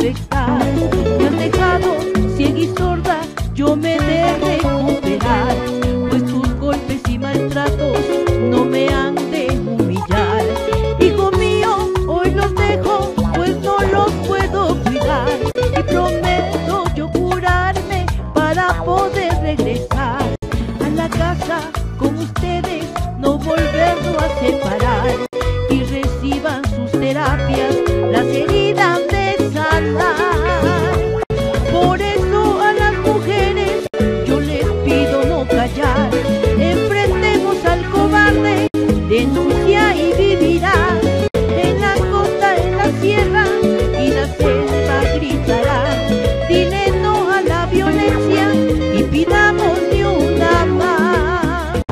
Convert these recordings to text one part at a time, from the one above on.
afectar. Me han dejado ciega y sorda, yo me he de recuperar, pues tus golpes y maltratos no me han de humillar. Hijo mío, hoy los dejo, pues no los puedo cuidar, y prometo yo curarme para poder regresar a la casa con ustedes, no volverlo a separar, y reciban sus terapias, las heridas de sanar. Por eso a las mujeres yo les pido no callar, enfrentemos al cobarde, denuncia y vivirá. En la costa, en la sierra y la selva gritará. Dile no a la violencia y pidamos ni una más.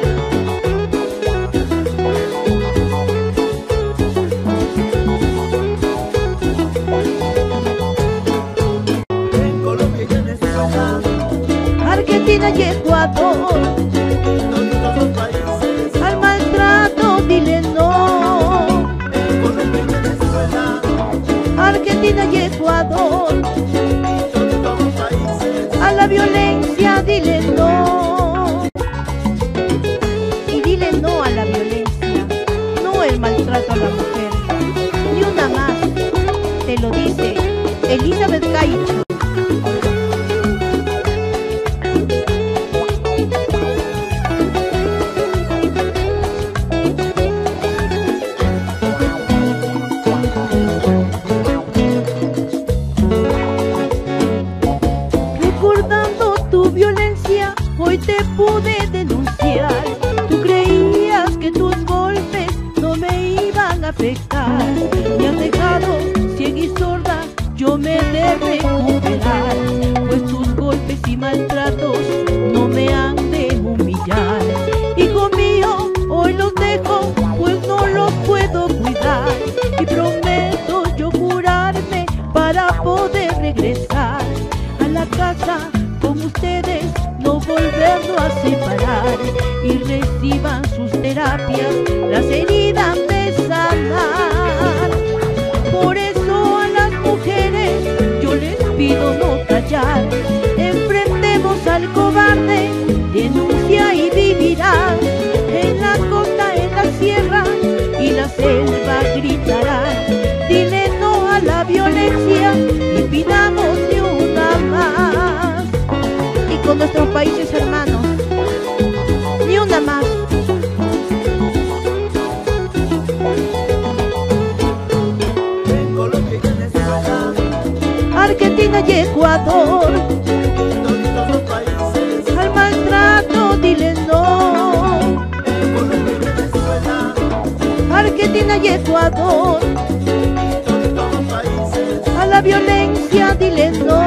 En Colombia y Venezuela, Argentina y Ecuador, en todos los países, al maltrato dile no. en Colombia y Venezuela, Argentina y Ecuador, en todos los países, a la violencia dile no. Y dile no a la violencia, no el maltrato a la mujer. Ni una más, te lo dice Elizabeth Caicho. Recordando tu violencia, hoy te pude denunciar. Tú creías que tus golpes no me iban a afectar. Me has dejado ciega y sorda, yo me he de recuperar, pues tus golpes y maltratos no me han de humillar. Hijo mío, hoy los dejo, pues no los puedo cuidar, y prometo yo curarme para poder regresar a la casa con ustedes, no volverlo a separar, y reciban sus terapias, las heridas de sanar. Por eso a las mujeres yo les pido no callar, enfrentemos al cobarde, denuncia y vivirá. En la costa, en la sierra y la selva gritará. Dile no a la violencia y pidamos ni una más. Y con nuestros países hermanos, ni una más. en Colombia y Venezuela, Argentina y Ecuador, en todos los países, al maltrato dile no. en Colombia y Venezuela, Argentina y Ecuador, en todos los países, a la violencia dile no.